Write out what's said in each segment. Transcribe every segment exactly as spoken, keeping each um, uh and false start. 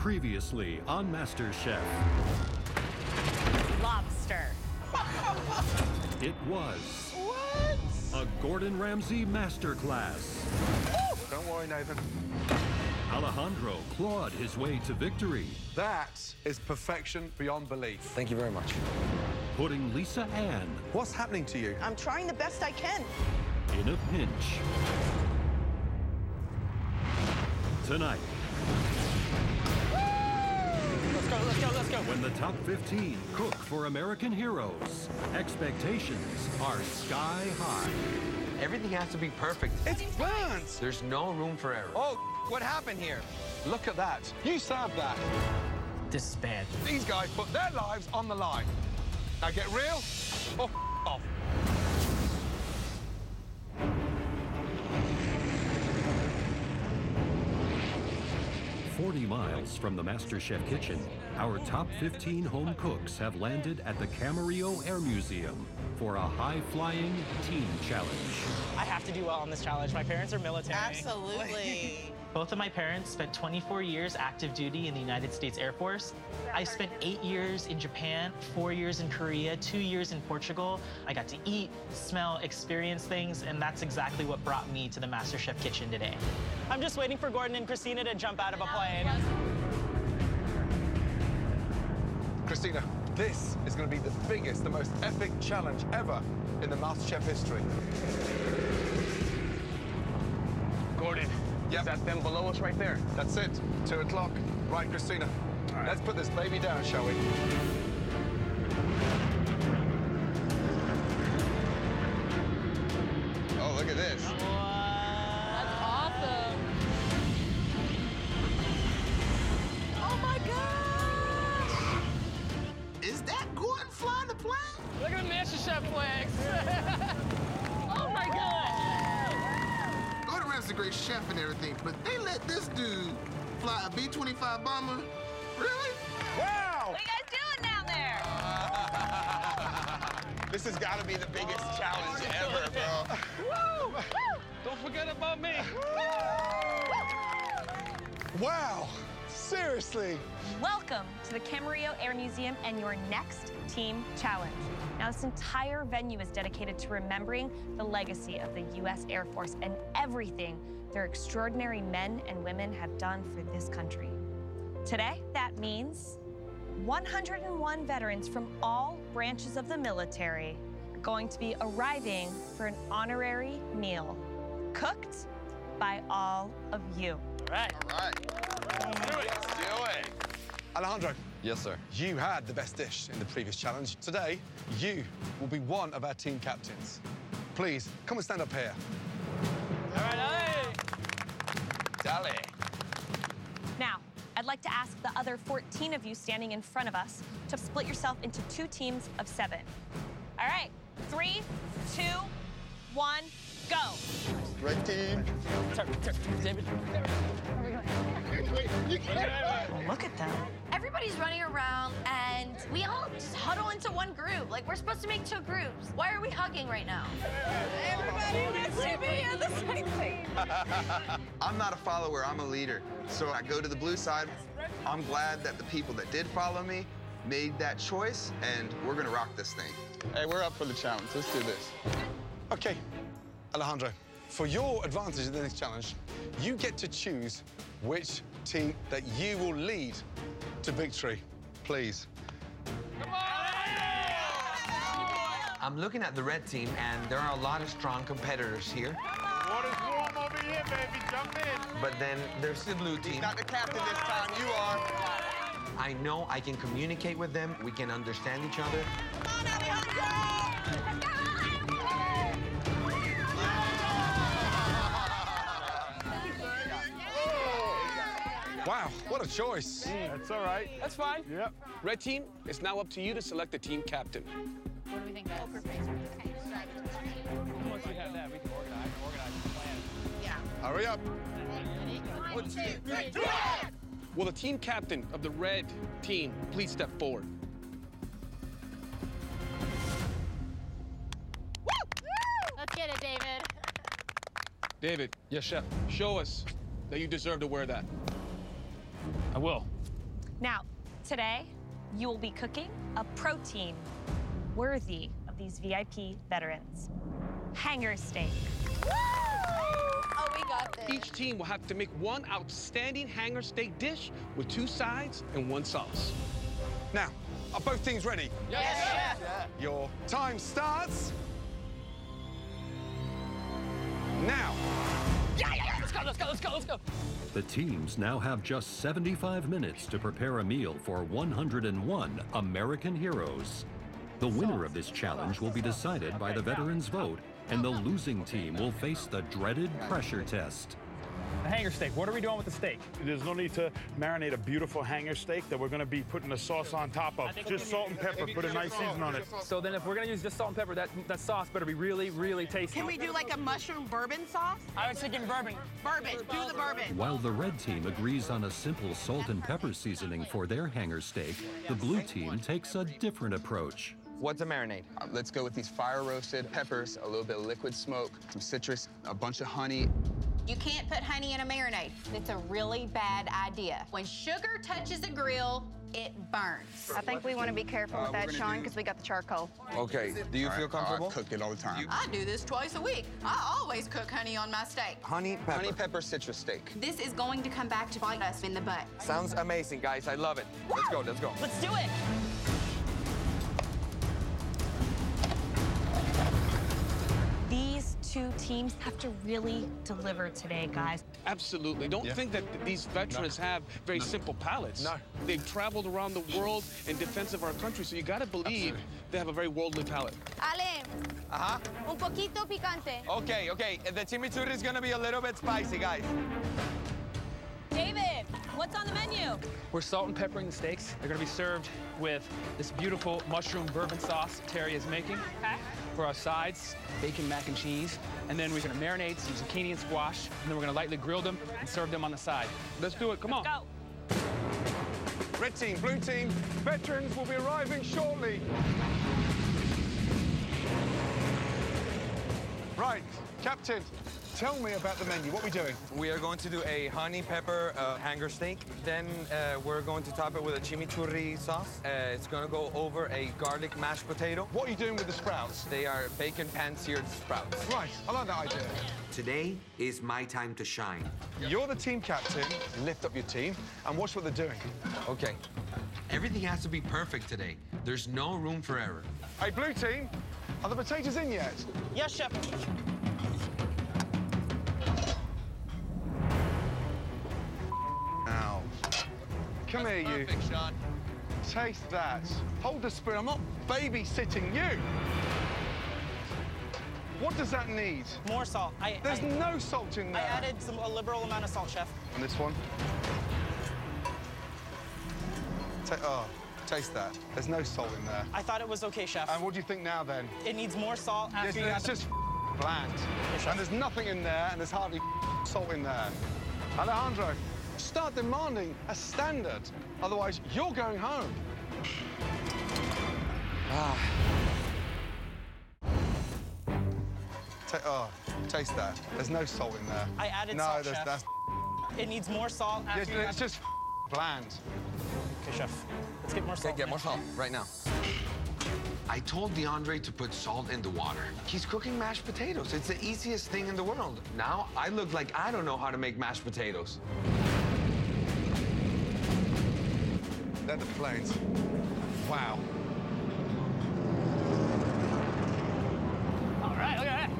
Previously on MasterChef. Lobster. It was What? a Gordon Ramsay masterclass. Don't worry, Nathan. Alejandro clawed his way to victory, That is perfection beyond belief. Thank you very much. putting Lisa Ann What's happening to you? I'm trying the best I can. in a pinch. Tonight, Let's go, let's go, let's go. when the top fifteen cook for American heroes, expectations are sky high. Everything has to be perfect. It's burnt! There's no room for error. Oh, what happened here? Look at that. You served that. This is bad. These guys put their lives on the line. Now get real or off. forty miles from the MasterChef kitchen, our top fifteen home cooks have landed at the Camarillo Air Museum for a high-flying team challenge. I have to do well on this challenge. My parents are military. Absolutely. Both of my parents spent twenty-four years active duty in the United States Air Force. I spent eight years in Japan, four years in Korea, two years in Portugal. I got to eat, smell, experience things, and that's exactly what brought me to the MasterChef kitchen today. I'm just waiting for Gordon and Christina to jump out of a plane. Christina, this is going to be the biggest, the most epic challenge ever in the MasterChef history. Gordon, Yep. is that them below us right there? That's it. Two o'clock. Right, Christina. right. Let's put this baby down, shall we? Oh, look at this. That's Awesome. Oh my gosh! Is that Gordon flying the plane? Look at the MasterChef flags. Oh my God! Gordon Ramsay's a great chef and everything, but they let this dude fly a B twenty-five bomber? Really? Wow! What are you guys doing down there? This has got to be the biggest challenge ever, bro. Woo! Woo! Don't forget about me. Wow! Seriously? Welcome to the Camarillo Air Museum and your next team challenge. Now, this entire venue is dedicated to remembering the legacy of the U S Air Force and everything their extraordinary men and women have done for this country. Today, that means one hundred and one veterans from all branches of the military are going to be arriving for an honorary meal cooked by all of you. All right. All right. Let's do it. Alejandro, Yes, sir. you had the best dish in the previous challenge. Today, you will be one of our team captains. Please, come and stand up here. All right, hey. Dale. Now, I'd like to ask the other fourteen of you standing in front of us to split yourself into two teams of seven. All right, three, two, one, go. Red team. Turn, turn, David. Look at them. Everybody's running around, and we all just huddle into one group. Like, we're supposed to make two groups. Why are we hugging right now? Everybody wants to be on the same team. I'm not a follower, I'm a leader. So I go to the blue side. I'm glad that the people that did follow me made that choice, and we're gonna rock this thing. Hey, we're up for the challenge. Let's do this. Okay, Alejandro, for your advantage in this challenge, you get to choose which team that you will lead to victory. Please. I'm looking at the red team, and there are a lot of strong competitors here. Water's warm over here, baby. Jump in. But then there's the blue team. Not the captain this time. You are. I know I can communicate with them. We can understand each other. Wow, what a choice. That's all right. That's fine. Yep. Red team, it's now up to you to select the team captain. What do we think Once we have that, we can organize, organize the plan. Yeah. Hurry up. One, two, three, Will the team captain of the red team please step forward? Let's get it, David. David, yes, chef. Show us that you deserve to wear that. I will. Now, today, you will be cooking a protein worthy of these V I P veterans. Hanger steak. Oh, we got this. Each team will have to make one outstanding hanger steak dish with two sides and one sauce. Now, are both teams ready? Yes, chef. Your time starts now. Yeah, yeah, yeah. Let's go, let's go, let's go, let's go. The teams now have just seventy-five minutes to prepare a meal for one hundred and one American heroes. The winner of this challenge will be decided by the veterans' vote, and the losing team will face the dreaded pressure test. The hanger steak, what are we doing with the steak? There's no need to marinate a beautiful hanger steak that we're gonna be putting the sauce on top of. Just salt and pepper, put a nice season on it. So then if we're gonna use just salt and pepper, that, that sauce better be really, really tasty. Can we do like a mushroom bourbon sauce? I was thinking bourbon. Bourbon, do the bourbon. While the red team agrees on a simple salt and pepper seasoning for their hanger steak, the blue team takes a different approach. What's a marinade? Uh, let's go with these fire-roasted peppers, a little bit of liquid smoke, some citrus, a bunch of honey. You can't put honey in a marinade. It's a really bad idea. When sugar touches a grill, it burns. I think we want to be careful with Uh, that, we're gonna Sean, do- because we got the charcoal. Okay, do you feel comfortable? I cook it all the time. I do this twice a week. I always cook honey on my steak. Honey pepper. Honey pepper citrus steak. This is going to come back to bite us in the butt. Sounds amazing, guys. I love it. Let's go, let's go. Let's do it. These two teams have to really deliver today, guys. Absolutely. Don't Yeah. think that th- these veterans have very simple palates. No. They've traveled around the world in defense of our country, so you gotta believe Absolutely. they have a very worldly palate. Ale, Uh-huh. un poquito picante. Okay, okay. The chimichurri is gonna be a little bit spicy, guys. David, what's on the menu? We're salt and peppering the steaks. They're gonna be served with this beautiful mushroom bourbon sauce Terry is making. Okay. For our sides, bacon, mac and cheese. And then we're gonna marinate some zucchini and squash, and then we're gonna lightly grill them and serve them on the side. Let's do it, come on. Go. Red team, blue team, veterans will be arriving shortly. Right, Captain, tell me about the menu. What are we doing? We are going to do a honey pepper uh, hanger steak. Then uh, we're going to top it with a chimichurri sauce. Uh, it's gonna go over a garlic mashed potato. What are you doing with the sprouts? They are bacon pan-seared sprouts. Right, I like that idea. Today is my time to shine. You're the team captain, lift up your team, and watch what they're doing. Okay. Everything has to be perfect today. There's no room for error. Hey, blue team, are the potatoes in yet? Yes, chef. Now, come here, you. Perfect, Sean. Taste that. Hold the spoon. I'm not babysitting you. What does that need? More salt. I, There's I, no salt in I there. added some, a liberal amount of salt, chef. And this one? Ta oh, taste that. There's no salt in there. I thought it was okay, chef. And what do you think now, then? It needs more salt after It's, you it's add just bland. chef. And there's nothing in there, and there's hardly salt in there. Alejandro, start demanding a standard. Otherwise, you're going home. Ah. Ta oh, taste that. There's no salt in there. I added no, salt, there's, chef. that's It needs more salt after it's, you it's add... just bland. Okay, chef. Let's get more salt. Okay, get more salt right now. I told DeAndre to put salt in the water. He's cooking mashed potatoes. It's the easiest thing in the world. Now I look like I don't know how to make mashed potatoes. They're the planes. Wow. All right, look at that.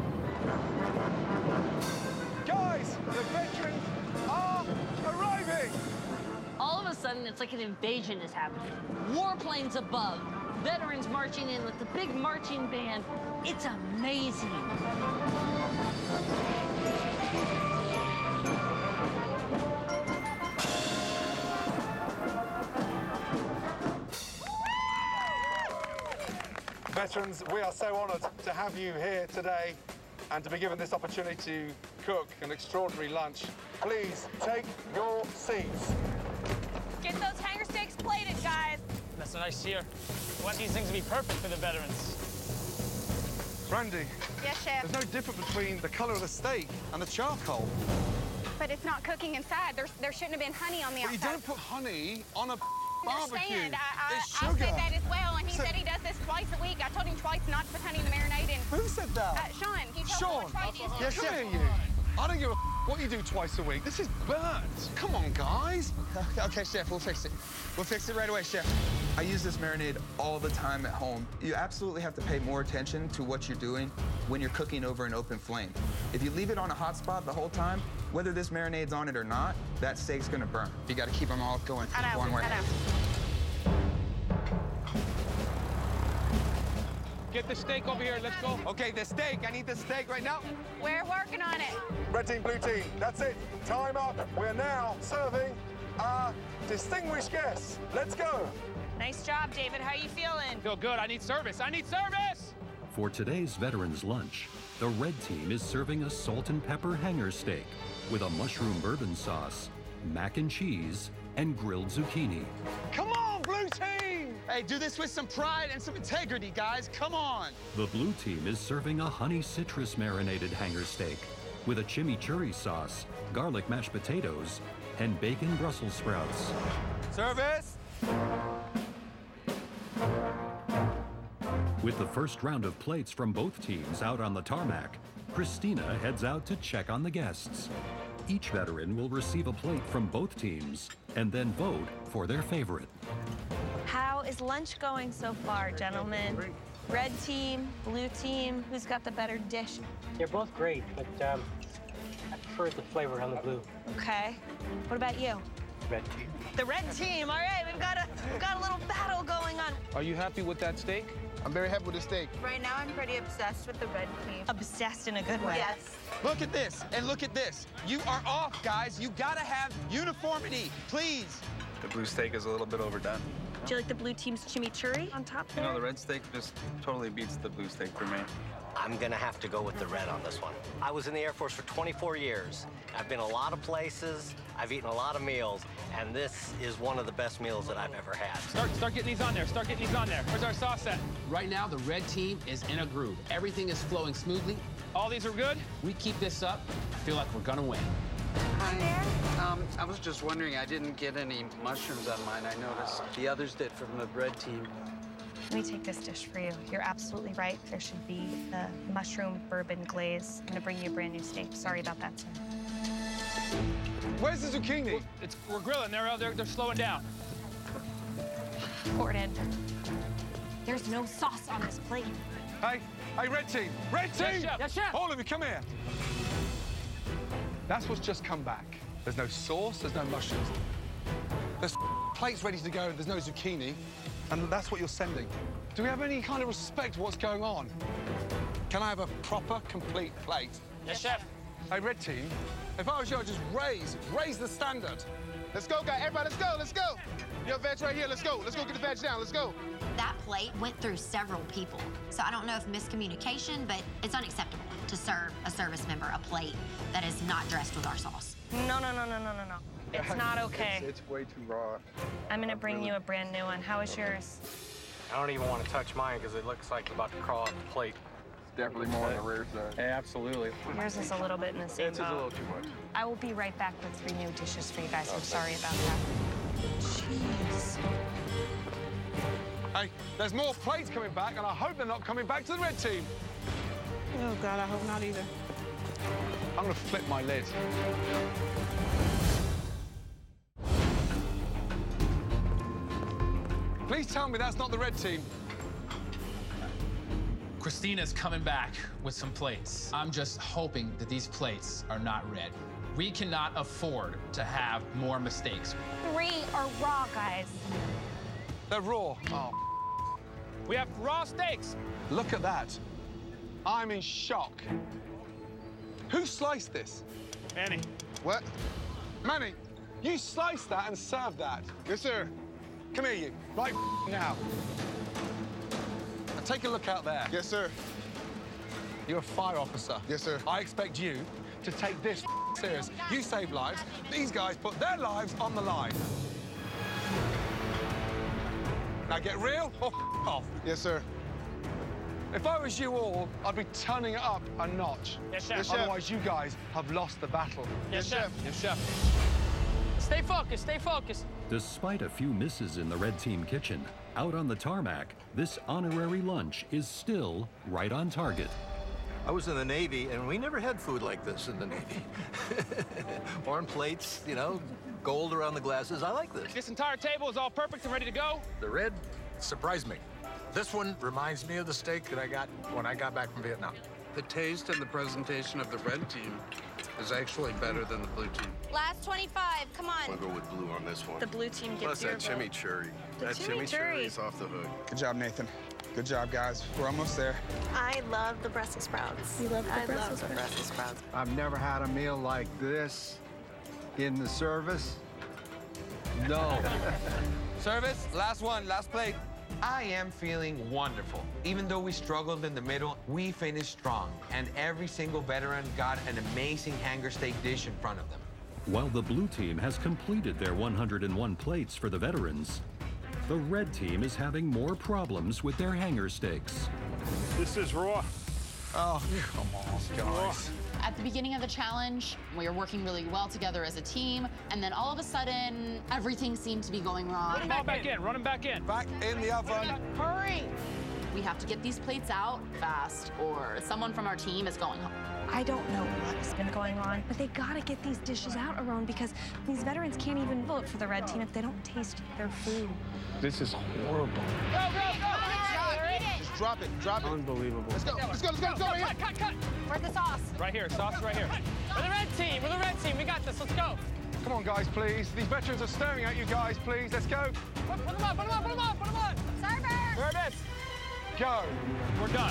Guys, the veterans are arriving. All of a sudden, it's like an invasion is happening. Warplanes above, veterans marching in with the big marching band. It's amazing. Veterans, we are so honoured to have you here today and to be given this opportunity to cook an extraordinary lunch. Please take your seats. Get those hanger steaks plated, guys. That's what I see here. We want these things to be perfect for the veterans. Brandy, Yes, chef. there's no difference between the colour of the steak and the charcoal. But it's not cooking inside. There, there shouldn't have been honey on the But you outside. don't put honey on a barbecue. understand. I, I, It's I sugar. said that as well, and he So- said he does this twice a week. I told him twice not to put honey in the marinade. And, Who said that? Uh, Sean. He told Sean. me twice. He Yes, said- come here, you. I don't give a what you do twice a week. This is burnt. Come on, guys. Okay, Chef, we'll fix it. We'll fix it right away, Chef. I use this marinade all the time at home. You absolutely have to pay more attention to what you're doing when you're cooking over an open flame. If you leave it on a hot spot the whole time, whether this marinade's on it or not, that steak's gonna burn. You gotta keep them all going I know, one way. I know. Get the steak over here. Let's go. Okay, the steak. I need the steak right now. We're working on it. Red team, blue team. That's it. Time up. We're now serving our distinguished guests. Let's go. Nice job, David. How you feeling? Feel good. I need service. I need service. For today's veterans lunch, the red team is serving a salt and pepper hanger steak with a mushroom bourbon sauce, mac and cheese, and grilled zucchini. Come on, blue team. Hey, do this with some pride and some integrity, guys. Come on. The blue team is serving a honey citrus marinated hanger steak with a chimichurri sauce, garlic mashed potatoes, and bacon Brussels sprouts. Service. With the first round of plates from both teams out on the tarmac, Christina heads out to check on the guests. Each veteran will receive a plate from both teams and then vote for their favorite. How is lunch going so far, gentlemen? Red team, blue team, who's got the better dish? They're both great, but um, I prefer the flavor on the blue. Okay. What about you? Red team. The red team. All right, we've got a we've got a little battle going on. Are you happy with that steak? I'm very happy with the steak. Right now, I'm pretty obsessed with the red team. Obsessed in a good way. Yes. Look at this, and look at this. You are off, guys. You gotta have uniformity, please. The blue steak is a little bit overdone. Do you like the blue team's chimichurri on top You there? know, the red steak just totally beats the blue steak for me. I'm gonna have to go with the red on this one. I was in the Air Force for twenty-four years. I've been a lot of places, I've eaten a lot of meals, and this is one of the best meals that I've ever had. Start, start getting these on there. Start getting these on there. Where's our sauce at? Right now, the red team is in a groove. Everything is flowing smoothly. All these are good? We keep this up, I feel like we're gonna win. Hi. Um, I was just wondering, I didn't get any mushrooms on mine. I noticed the others did from the red team. Let me take this dish for you. You're absolutely right. There should be the mushroom bourbon glaze. I'm gonna bring you a brand new steak. Sorry about that, sir. Where's the zucchini? Well, it's, we're grilling. They're, they're, they're slowing down. Gordon, there's no sauce on this plate. Hey, hey, red team. Red team. Yes, chef. Yes, chef. All of you, come here. That's what's just come back. There's no sauce, there's no mushrooms. There's plates ready to go, there's no zucchini, and that's what you're sending. Do we have any kind of respect for what's going on? Can I have a proper, complete plate? Yes, chef. Hey, red team, if I was you, I'd just raise, raise the standard. Let's go, guys. Everybody, let's go, let's go. Your veg right here. Let's go. Let's go get the veg down. Let's go. That plate went through several people. So I don't know if miscommunication, but it's unacceptable to serve a service member a plate that is not dressed with our sauce. No, no, no, no, no, no, no. It's not okay. It's, it's way too raw. I'm gonna bring you a brand new one. How is yours? I don't even want to touch mine because it looks like it's about to crawl off the plate. Definitely more on the rare side. Yeah, absolutely. Yours is a little bit in the same It's just a boat. little too much. I will be right back with three new dishes for you guys. I'm sorry about that. Jeez. Hey, there's more plates coming back, and I hope they're not coming back to the red team. Oh, God, I hope not either. I'm gonna flip my lid. Please tell me that's not the red team. Christina's coming back with some plates. I'm just hoping that these plates are not red. We cannot afford to have more mistakes. Three are raw, guys. They're raw. Oh. We have raw steaks. Look at that. I'm in shock. Who sliced this? Manny. What? Manny, you sliced that and served that. Yes, sir. Come here, you. Right now. Now take a look out there. Yes, sir. You're a fire officer. Yes, sir. I expect you to take this serious. You save lives. These guys put their lives on the line. Now get real or off. Yes, sir. If I was you all, I'd be turning it up a notch. Yes, chef. Yes, chef. Otherwise, you guys have lost the battle. Yes, chef. Yes, chef. Stay focused, stay focused. Despite a few misses in the red team kitchen, out on the tarmac, this honorary lunch is still right on target. I was in the Navy, and we never had food like this in the Navy. Horn plates, you know, gold around the glasses. I like this. This entire table is all perfect and ready to go. The red surprised me. This one reminds me of the steak that I got when I got back from Vietnam. The taste and the presentation of the red team is actually better than the blue team. Last twenty-five, come on. I'll go with blue on this one. The blue team gets Plus your that vote. chimichurri. The that chimichurri. chimichurri is off the hook. Good job, Nathan. Good job, guys. We're almost there. I love the Brussels sprouts. You love the I Brussels love the sprouts? Brussels sprouts. I've never had a meal like this in the service. No. Service, last one, last plate. I am feeling wonderful. Even though we struggled in the middle, we finished strong, and every single veteran got an amazing hanger steak dish in front of them. While the blue team has completed their one hundred and one plates for the veterans, the red team is having more problems with their hanger steaks. This is raw. Oh, come on, guys. At the beginning of the challenge, we were working really well together as a team, and then all of a sudden, everything seemed to be going wrong. Run him back, back in, run him back in. Back in the oven. Hurry! We have to get these plates out fast, or someone from our team is going home. I don't know what's been going on, but they gotta get these dishes out, Aaron, because these veterans can't even vote for the red team if they don't taste their food. This is horrible. Go, go, go! Just drop it, drop it. Unbelievable. Let's go, let's go, let's go, let's go. Cut, cut, cut. Where's the sauce? Right here, sauce is right here. We're the red team, we're the red team. We got this, let's go. Come on, guys, please. These veterans are staring at you guys, please. Let's go. Put, put them on, put them on, put them on, put them on. Server! Service. Go. We're done.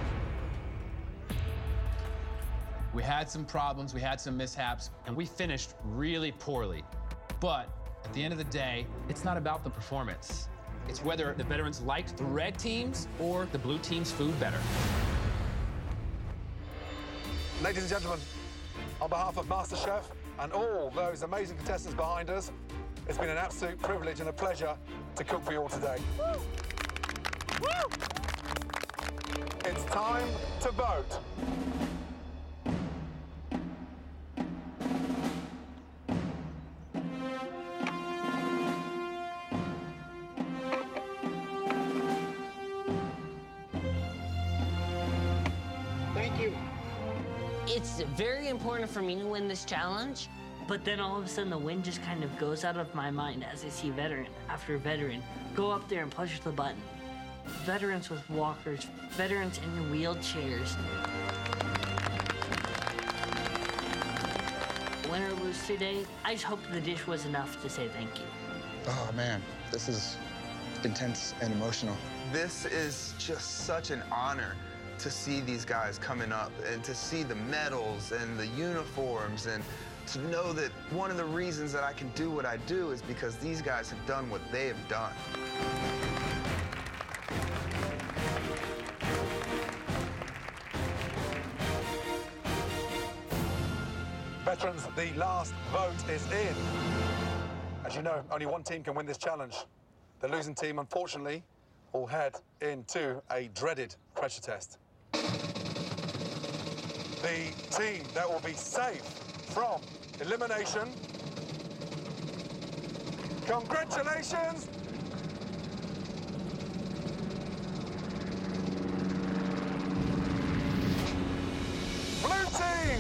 We had some problems, we had some mishaps, and we finished really poorly. But at the end of the day, it's not about the performance. It's whether the veterans liked the red team's or the blue team's food better. Ladies and gentlemen, on behalf of MasterChef and all those amazing contestants behind us, it's been an absolute privilege and a pleasure to cook for you all today. Woo! Woo! It's time to vote. Thank you. It's very important for me to win this challenge, but then all of a sudden the wind just kind of goes out of my mind as I see veteran after veteran go up there and push the button. Veterans with walkers, veterans in wheelchairs. Win or lose today, I just hope the dish was enough to say thank you. Oh, man, this is intense and emotional. This is just such an honor to see these guys coming up and to see the medals and the uniforms and to know that one of the reasons that I can do what I do is because these guys have done what they have done. Veterans, the last vote is in. As you know, only one team can win this challenge. The losing team, unfortunately, will head into a dreaded pressure test. The team that will be safe from elimination. Congratulations! Blue team!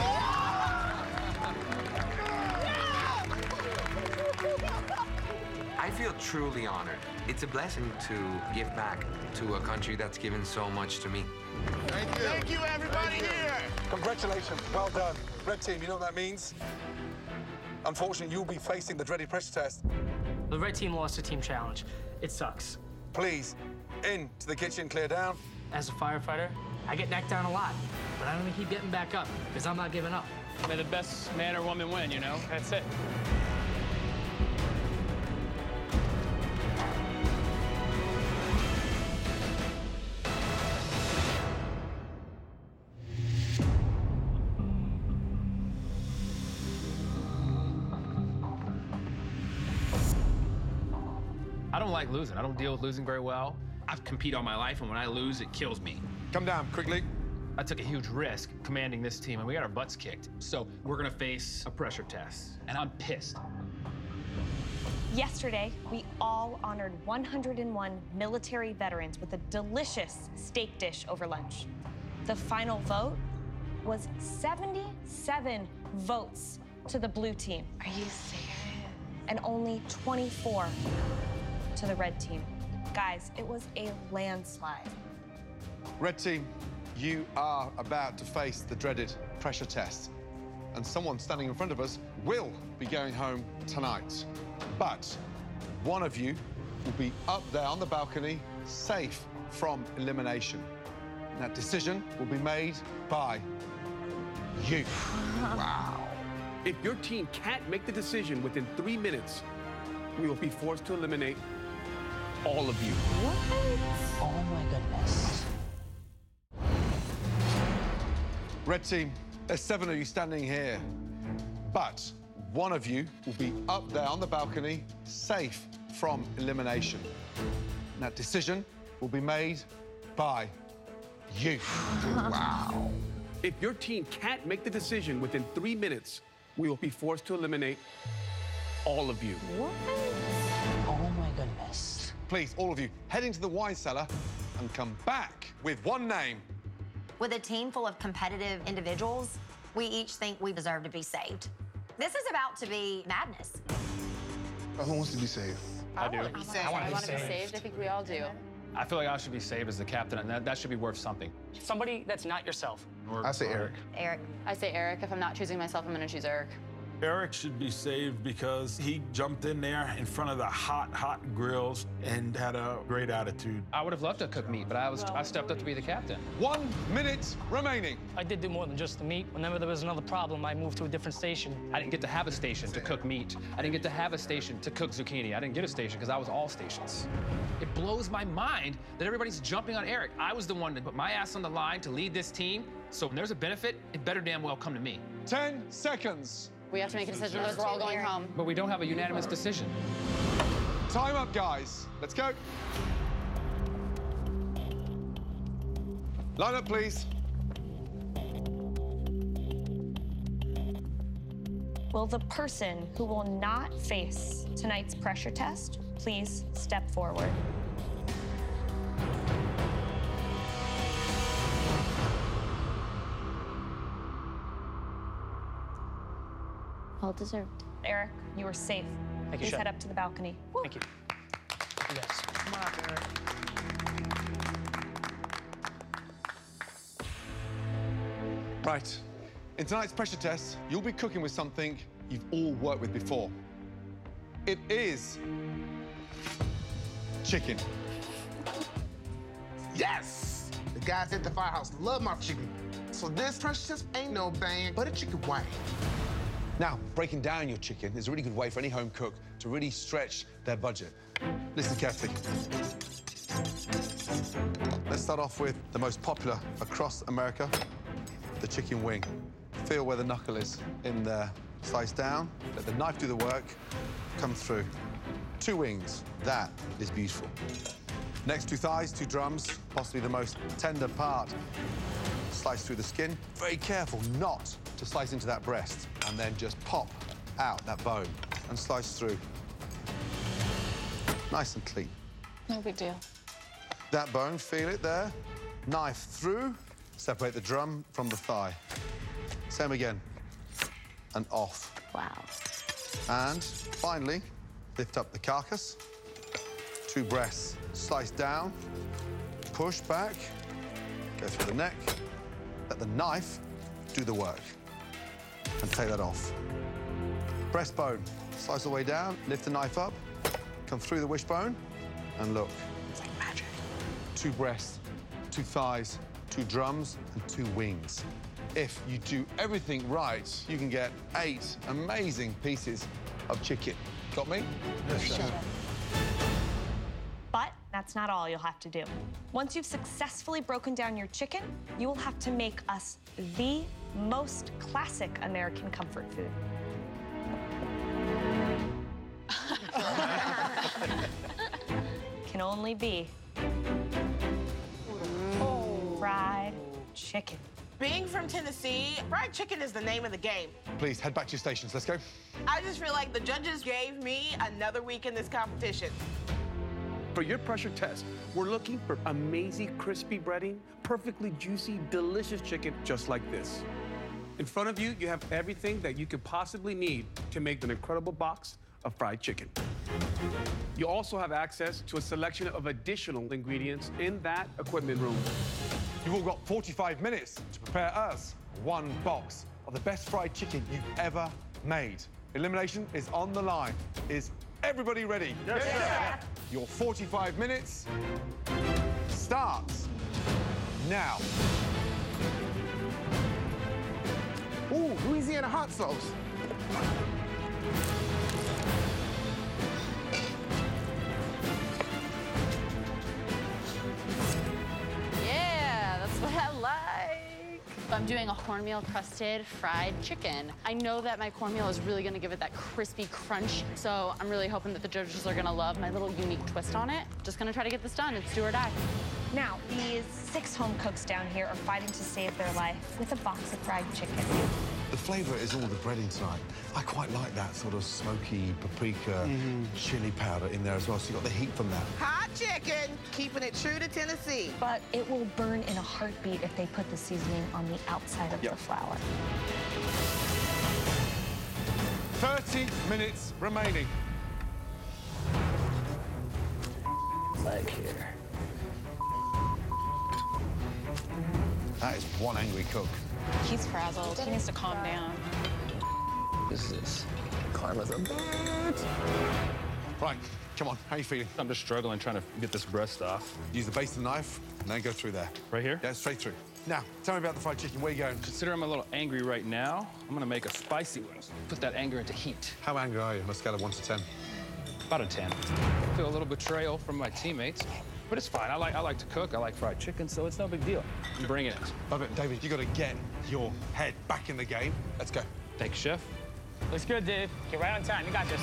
I feel truly honored. It's a blessing to give back to a country that's given so much to me. Thank you. Thank you, everybody here. Congratulations, well done. Red team, you know what that means? Unfortunately, you'll be facing the dreaded pressure test. The red team lost the team challenge. It sucks. Please, into the kitchen, clear down. As a firefighter, I get knocked down a lot, but I'm gonna keep getting back up, because I'm not giving up. May the best man or woman win, you know? That's it. I don't like losing. I don't deal with losing very well. I've competed all my life, and when I lose, it kills me. Come down, quickly. I took a huge risk commanding this team, and we got our butts kicked. So we're gonna face a pressure test, and I'm pissed. Yesterday, we all honored one hundred and one military veterans with a delicious steak dish over lunch. The final vote was seventy-seven votes to the blue team. Are you serious? And only twenty-four to the red team. Guys, it was a landslide. Red team, you are about to face the dreaded pressure test. And someone standing in front of us will be going home tonight. But one of you will be up there on the balcony, safe from elimination. And that decision will be made by you. Wow. If your team can't make the decision within three minutes, we will be forced to eliminate all of you. What? Oh my goodness. Red team, there's seven of you standing here, but one of you will be up there on the balcony, safe from elimination. And that decision will be made by you. Wow. If your team can't make the decision within three minutes, we will be forced to eliminate all of you. What? Oh my goodness. Please, all of you, head into the wine cellar and come back with one name. With a team full of competitive individuals, we each think we deserve to be saved. This is about to be madness. Who wants to be saved? I do. I want to be saved. I want to be saved. I think we all do. I feel like I should be saved as the captain, and that, that should be worth something. Somebody that's not yourself. I say Eric. Eric. I say Eric. If I'm not choosing myself, I'm going to choose Eric. Eric should be saved because he jumped in there in front of the hot, hot grills and had a great attitude. I would have loved to cook meat, but I was I stepped up to be the captain. One minute remaining. I did do more than just the meat. Whenever there was another problem, I moved to a different station. I didn't get to have a station to cook meat. I didn't get to have a station to cook zucchini. I didn't get a station because I was all stations. It blows my mind that everybody's jumping on Eric. I was the one to put my ass on the line to lead this team. So when there's a benefit, it better damn well come to me. Ten seconds. We have to make a decision, otherwise we're all going home. But we don't have a unanimous decision. Time up, guys. Let's go. Line up, please. Will the person who will not face tonight's pressure test please step forward? Well deserved. Eric, you are safe. Thank you, Please Chef. head up to the balcony. Woo. Thank you. Yes. Come on, Eric. Right. In tonight's pressure test, you'll be cooking with something you've all worked with before. It is chicken. Yes! The guys at the firehouse love my chicken. So this pressure test ain't no bang, but a chicken wing. Now, breaking down your chicken is a really good way for any home cook to really stretch their budget. Listen carefully. Let's start off with the most popular across America, the chicken wing. Feel where the knuckle is in there. Slice down, let the knife do the work, come through. Two wings, that is beautiful. Next, two thighs, two drums, possibly the most tender part. Slice through the skin. Very careful not to slice into that breast, and then just pop out that bone and slice through. Nice and clean. No big deal. That bone, feel it there. Knife through, separate the drum from the thigh. Same again, and off. Wow. And finally, lift up the carcass. Two breasts, slice down, push back, go through the neck, let the knife do the work, and take that off. Breastbone, slice the way down, lift the knife up, come through the wishbone, and look. It's like magic. Two breasts, two thighs, two drums, and two wings. If you do everything right, you can get eight amazing pieces of chicken. Got me? Yes, sir. But that's not all you'll have to do. Once you've successfully broken down your chicken, you will have to make us the most classic American comfort food. Can only be fried chicken. Being from Tennessee, fried chicken is the name of the game. Please, head back to your stations. Let's go. I just feel like the judges gave me another week in this competition. For your pressure test, we're looking for amazing crispy breading, perfectly juicy, delicious chicken just like this. In front of you, you have everything that you could possibly need to make an incredible box of fried chicken. You also have access to a selection of additional ingredients in that equipment room. You've all got forty-five minutes to prepare us one box of the best fried chicken you've ever made. Elimination is on the line. Is everybody ready? Yes, yes sir. Your forty-five minutes starts now. Ooh, Louisiana hot sauce. Yeah, that's what I like. I'm doing a cornmeal crusted fried chicken. I know that my cornmeal is really gonna give it that crispy crunch, so I'm really hoping that the judges are gonna love my little unique twist on it. Just gonna try to get this done. It's do or die. Now, these six home cooks down here are fighting to save their life with a box of fried chicken. The flavor is all the bread inside. I quite like that sort of smoky paprika, mm-hmm. chili powder in there as well, so you got the heat from that. Hot chicken, keeping it true to Tennessee. But it will burn in a heartbeat if they put the seasoning on the outside of yep. the flour. thirty minutes remaining. Like here. That is one angry cook. He's frazzled. He needs to calm down. This is karma's a bitch. Right, come on, how are you feeling? I'm just struggling trying to get this breast off. Use the base of the knife, and then go through there. Right here? Yeah, straight through. Now, tell me about the fried chicken. Where are you going? Consider I'm a little angry right now. I'm gonna make a spicy one. Put that anger into heat. How angry are you on a scale of one to ten? About a ten. I feel a little betrayal from my teammates. But it's fine. I like I like to cook. I like fried chicken, so it's no big deal. I'm bringing it. Love it, David. You got to get your head back in the game. Let's go. Thanks, Chef. Looks good, Dave. Get right on time. You got this.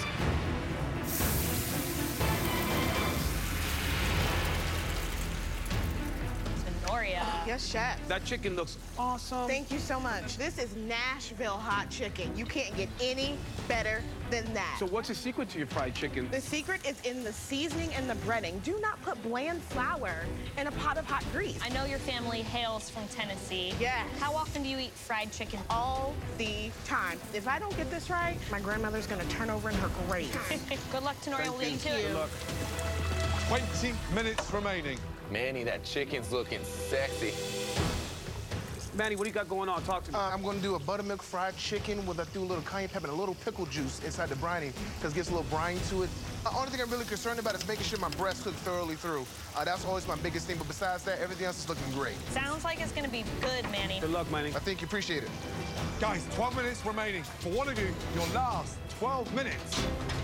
Yes, chef. That chicken looks awesome. Thank you so much. This is Nashville hot chicken. You can't get any better than that. So what's the secret to your fried chicken? The secret is in the seasoning and the breading. Do not put bland flour in a pot of hot grease. I know your family hails from Tennessee. Yes. How often do you eat fried chicken? All the time. If I don't get this right, my grandmother's gonna turn over in her grave. Good luck, Tenoria. We'll leave you to it. Good luck. twenty minutes remaining. Manny, that chicken's looking sexy. Manny, what do you got going on? Talk to me. Uh, I'm going to do a buttermilk fried chicken with a, through a little cayenne pepper and a little pickle juice inside the briny because it gets a little brine to it. The uh, only thing I'm really concerned about is making sure my breast cooked thoroughly through. Uh, that's always my biggest thing, but besides that, everything else is looking great. Sounds like it's going to be good, Manny. Good luck, Manny. I think you appreciate it. Guys, twelve minutes remaining. For one of you, your last twelve minutes.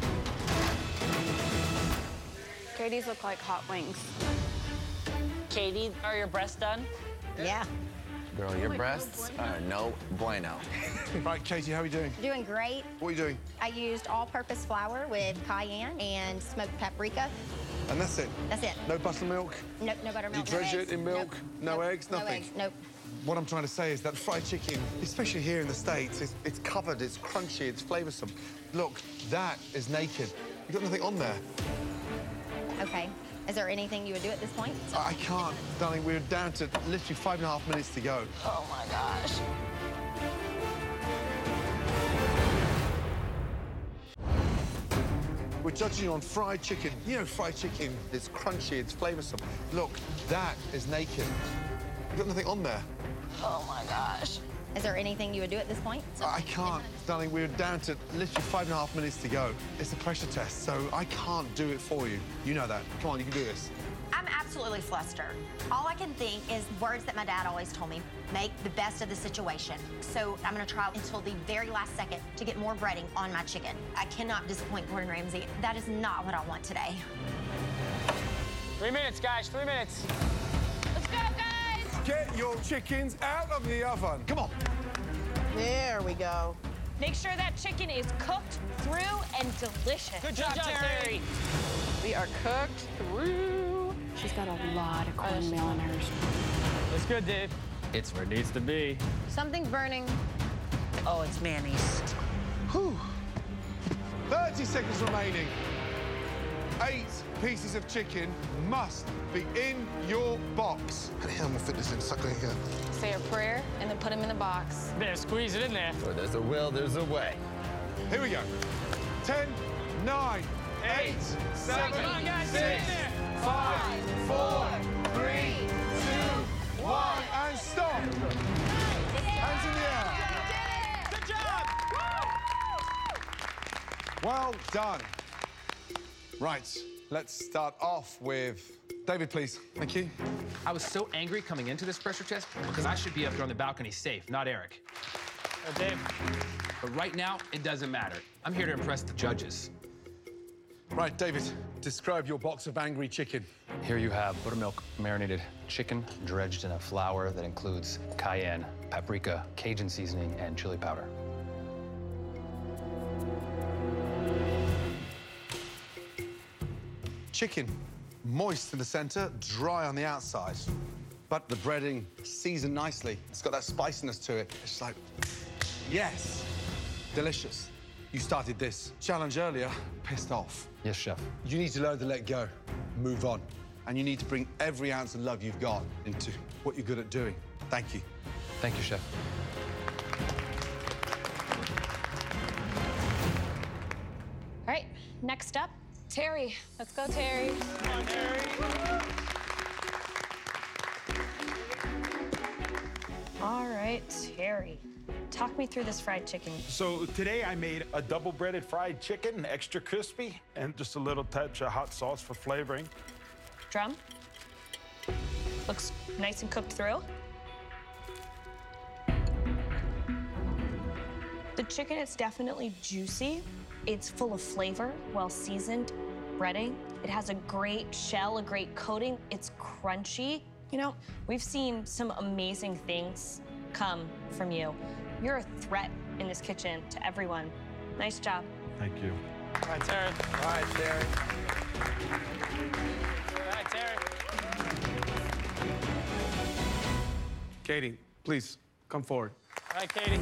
Katie's look like hot wings. Katie, are your breasts done? Yeah. Girl, your breasts are no bueno. Right, Katie, how are you doing? Doing great. What are you doing? I used all-purpose flour with cayenne and smoked paprika. And that's it? That's it. No buttermilk? Nope, no buttermilk. You dredge no it eggs. in milk? Nope. No nope. eggs? Nothing? No eggs, nope. What I'm trying to say is that fried chicken, especially here in the States, it's, it's covered, it's crunchy, it's flavoursome. Look, that is naked. You've got nothing on there. Okay. Is there anything you would do at this point? I can't, darling. We're down to literally five and a half minutes to go. Oh, my gosh. We're judging on fried chicken. You know, fried chicken, it's crunchy, it's flavoursome. Look, that is naked. You've got nothing on there. Oh, my gosh. Is there anything you would do at this point? I can't, darling. We're down to literally five and a half minutes to go. It's a pressure test, so I can't do it for you. You know that. Come on, you can do this. I'm absolutely flustered. All I can think is words that my dad always told me, make the best of the situation. So I'm gonna try until the very last second to get more breading on my chicken. I cannot disappoint Gordon Ramsay. That is not what I want today. Three minutes, guys, three minutes. Let's go, guys! Get your chickens out of the oven. Come on. There we go. Make sure that chicken is cooked through and delicious. Good job, Good job Terry. Terry. We are cooked through. She's got a lot of cornmeal in hers. Looks good, Dave. It's where it needs to be. Something's burning. Oh, it's Manny's. Whew. thirty seconds remaining. Eight pieces of chicken must be in your box. How the hell am I gonna fit this in sucker in here? Say a prayer and then put them in the box. Better squeeze it in there. Where there's a will, there's a way. Here we go. Ten, nine, eight, seven, Come on, guys, six, get in there. five, four, three, two, one, and stop. Hands in the air. Good job! Well done. Right, let's start off with David, please. Thank you. I was so angry coming into this pressure test because I should be up there on the balcony safe, not Eric. Uh, Dave. But right now, it doesn't matter. I'm here to impress the judges. Right, David, describe your box of angry chicken. Here you have buttermilk marinated chicken dredged in a flour that includes cayenne, paprika, Cajun seasoning, and chili powder. Chicken, moist in the center, dry on the outside. But the breading seasoned nicely. It's got that spiciness to it. It's like, yes, delicious. You started this challenge earlier, pissed off. Yes, chef. You need to learn to let go, move on. And you need to bring every ounce of love you've got into what you're good at doing. Thank you. Thank you, chef. All right, next up, Terry. Let's go, Terry. Come on, Terry. All right, Terry. Talk me through this fried chicken. So today I made a double breaded fried chicken, extra crispy, and just a little touch of hot sauce for flavoring. Drum. Looks nice and cooked through. The chicken is definitely juicy. It's full of flavor, well seasoned, breading. It has a great shell, a great coating. It's crunchy. You know, we've seen some amazing things come from you. You're a threat in this kitchen to everyone. Nice job. Thank you. All right, Terry. All right, Terry. All right, Terry. Katie, please come forward. All right, Katie.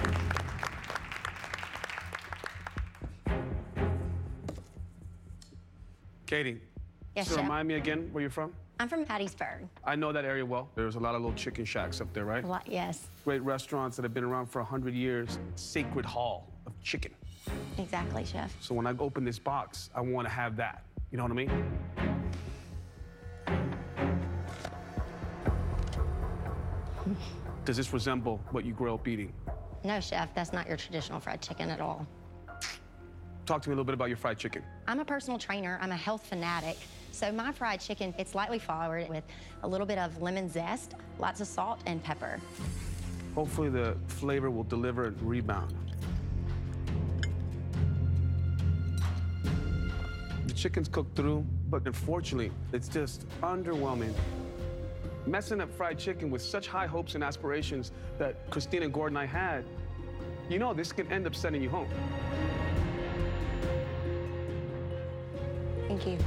Katie, Yes, so chef. remind me again where you're from? I'm from Hattiesburg. I know that area well. There's a lot of little chicken shacks up there, right? A lot, yes, Great restaurants that have been around for one hundred years. Sacred hall of chicken. exactly, chef. So when I open this box, I want to have that. You know what I mean? Does this resemble what you grew up eating? No, chef, that's not your traditional fried chicken at all. Talk to me a little bit about your fried chicken. I'm a personal trainer. I'm a health fanatic. So my fried chicken, it's lightly floured with a little bit of lemon zest, lots of salt and pepper. Hopefully the flavor will deliver and rebound. The chicken's cooked through, but unfortunately, it's just underwhelming. Messing up fried chicken with such high hopes and aspirations that Christina and Gordon and I had, you know this can end up sending you home. Thank you.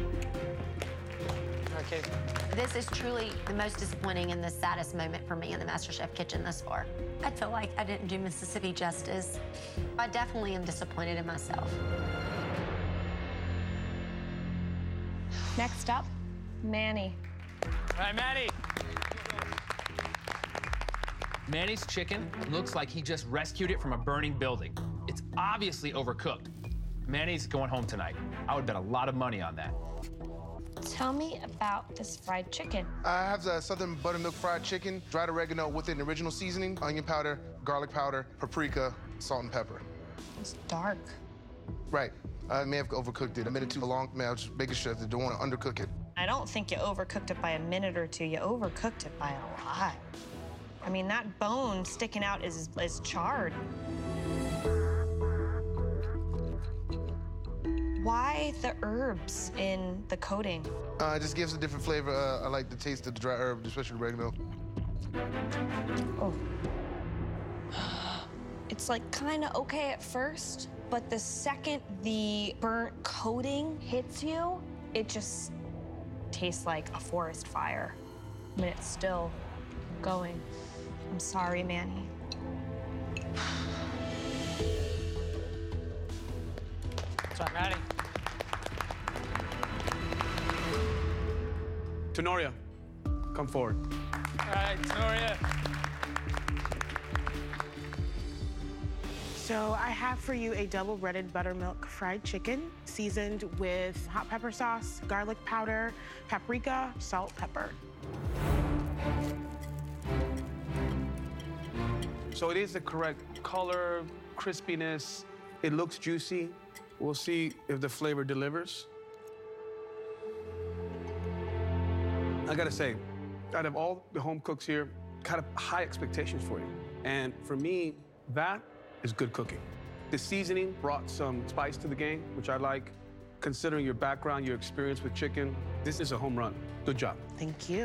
Okay. This is truly the most disappointing and the saddest moment for me in the MasterChef kitchen thus far. I feel like I didn't do Mississippi justice. I definitely am disappointed in myself. Next up, Manny. All right, Manny. Manny's chicken looks like he just rescued it from a burning building. It's obviously overcooked. Manny's going home tonight. I would bet a lot of money on that. Tell me about this fried chicken. I have the southern buttermilk fried chicken, dried oregano with an original seasoning, onion powder, garlic powder, paprika, salt and pepper. It's dark. Right. I may have overcooked it. I made it too long. Man, I was just making sure that I don't want to undercook it. I don't think you overcooked it by a minute or two. You overcooked it by a lot. I mean, that bone sticking out is, is charred. Why the herbs in the coating? Uh, it just gives a different flavor. Uh, I like the taste of the dry herb, especially the oregano. Oh. It's like kind of okay at first, but the second the burnt coating hits you, it just tastes like a forest fire. I mean, it's still going. I'm sorry, Manny. What's up, Maddie? Tenoria, come forward. All right, Tenoria. So I have for you a double breaded buttermilk fried chicken seasoned with hot pepper sauce, garlic powder, paprika, salt, pepper. So it is the correct color, crispiness. It looks juicy. We'll see if the flavor delivers. I gotta say, out of all the home cooks here, kind of high expectations for you. And for me, that is good cooking. The seasoning brought some spice to the game, which I like. Considering your background, your experience with chicken, this is a home run. Good job. Thank you.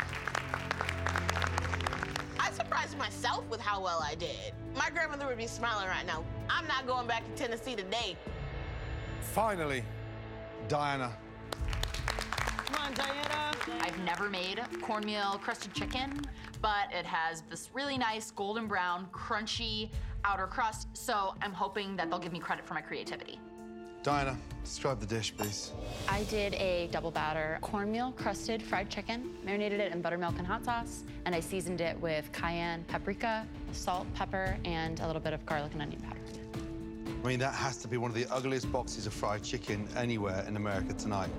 I surprised myself with how well I did. My grandmother would be smiling right now. I'm not going back to Tennessee today. Finally, Diana. Come on, Diana. I've never made cornmeal crusted chicken, but it has this really nice golden brown, crunchy outer crust, so I'm hoping that they'll give me credit for my creativity. Diana, describe the dish, please. I did a double batter cornmeal crusted fried chicken, marinated it in buttermilk and hot sauce, and I seasoned it with cayenne, paprika, salt, pepper, and a little bit of garlic and onion powder. I mean, that has to be one of the ugliest boxes of fried chicken anywhere in America tonight.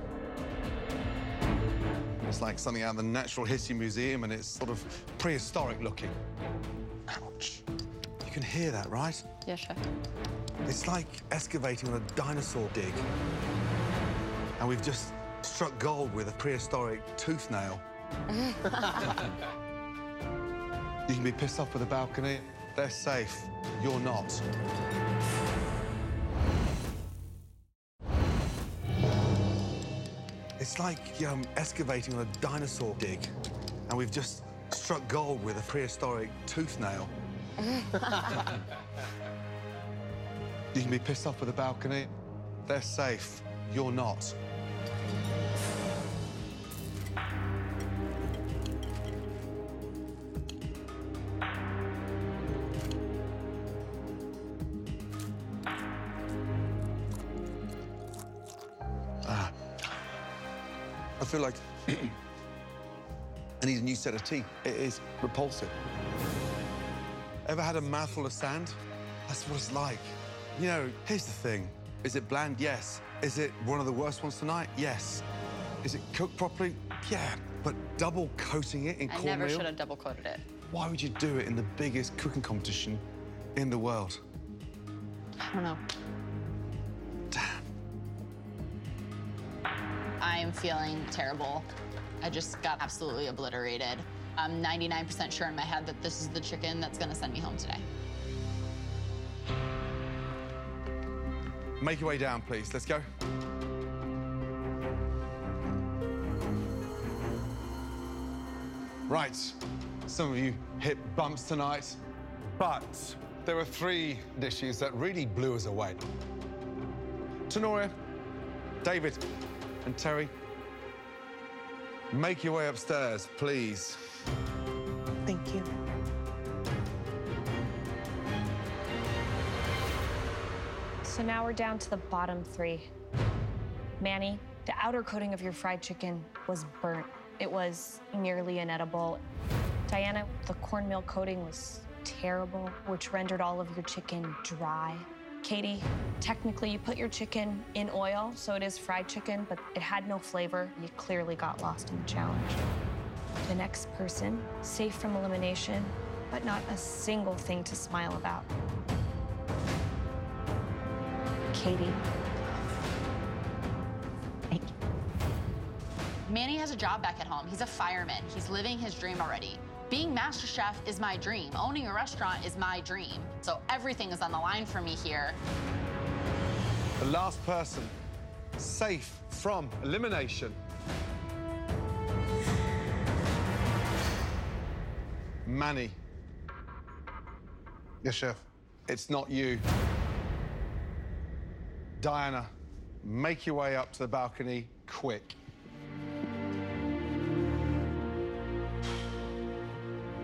It's like something out of the Natural History Museum, and it's sort of prehistoric looking. Ouch. You can hear that, right? Yes, chef. It's like excavating on a dinosaur dig. And we've just struck gold with a prehistoric tooth nail. You can be pissed off with the balcony. They're safe. You're not. It's like um, excavating on a dinosaur dig. And we've just struck gold with a prehistoric tooth nail. You can be pissed off with the balcony. They're safe. You're not. Ah. I feel like I need a new set of teeth. It is repulsive. Ever had a mouthful of sand? That's what it's like. You know, here's the thing. Is it bland? Yes. Is it one of the worst ones tonight? Yes. Is it cooked properly? Yeah. But double coating it in I cornmeal? never should have double coated it. Why would you do it in the biggest cooking competition in the world? I don't know. Damn. I'm feeling terrible. I just got absolutely obliterated. I'm ninety-nine percent sure in my head that this is the chicken that's gonna send me home today. Make your way down, please. Let's go. Right. Some of you hit bumps tonight, but there were three dishes that really blew us away. Tenoria, David, and Terry, make your way upstairs, please. Thank you. So now we're down to the bottom three. Manny, the outer coating of your fried chicken was burnt. It was nearly inedible. Diana, the cornmeal coating was terrible, which rendered all of your chicken dry. Katie, technically you put your chicken in oil, so it is fried chicken, but it had no flavor. You clearly got lost in the challenge. The next person, safe from elimination, but not a single thing to smile about. Katie. Thank you. Manny has a job back at home. He's a fireman. He's living his dream already. Being MasterChef is my dream. Owning a restaurant is my dream. So everything is on the line for me here. The last person safe from elimination. Manny. Yes, chef. It's not you. Diana, make your way up to the balcony quick.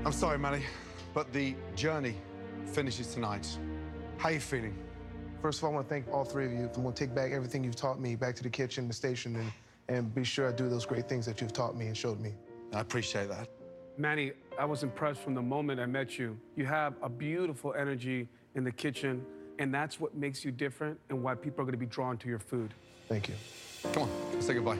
I'm sorry, Manny, but the journey finishes tonight. How are you feeling? First of all, I want to thank all three of you. I'm going to take back everything you've taught me back to the kitchen, the station, and, and be sure I do those great things that you've taught me and showed me. I appreciate that. Manny, I was impressed from the moment I met you. You have a beautiful energy in the kitchen, and that's what makes you different and why people are going to be drawn to your food. Thank you. Come on, let's say goodbye.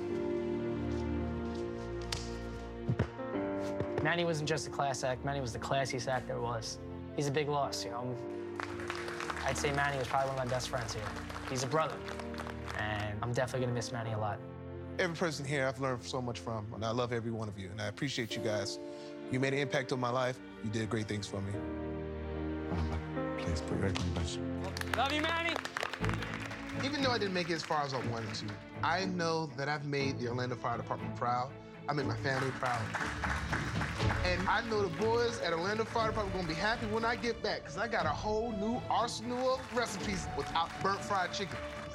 Manny wasn't just a class act. Manny was the classiest act there was. He's a big loss, you know. I'd say Manny was probably one of my best friends here. He's a brother, and I'm definitely gonna miss Manny a lot. Every person here I've learned so much from, and I love every one of you, and I appreciate you guys. You made an impact on my life. You did great things for me. Please put your egg on your best. Love you, Manny. Even though I didn't make it as far as I wanted to, I know that I've made the Orlando Fire Department proud. I made my family proud. And I know the boys at Orlando Fire Department are gonna be happy when I get back, because I got a whole new arsenal of recipes without burnt fried chicken.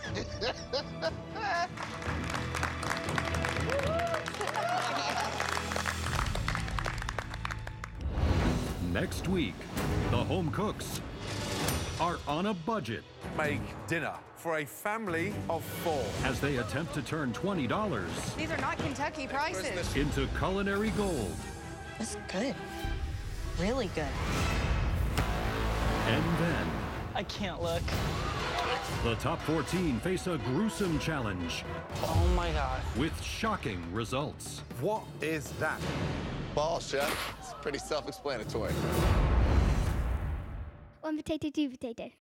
Next week, the home cooks are on a budget. Make dinner for a family of four. As they attempt to turn twenty dollars These are not Kentucky prices. into culinary gold. That's good. Really good. And then, I can't look. the top fourteen face a gruesome challenge Oh my God. with shocking results. What is that? Ball, chef. It's pretty self-explanatory. One potato, two potato.